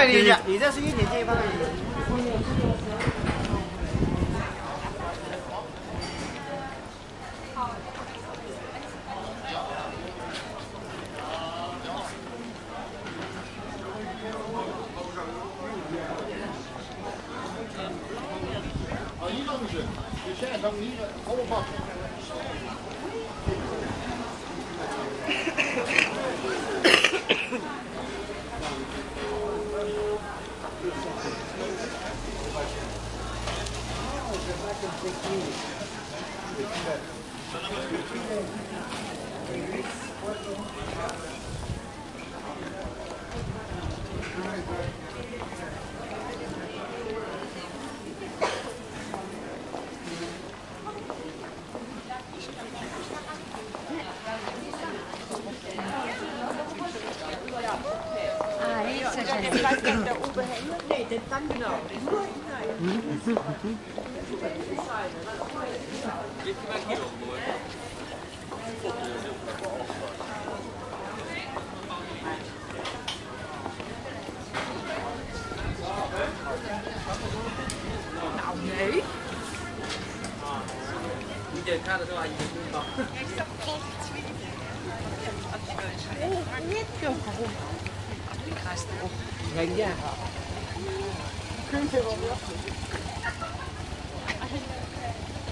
吧你这？ 你这是1点地方。Nee, dit kan genau. Nou, nee. Ieder gaat het wel aan je doen. Ik ga eens erop. Ja. Kun je wel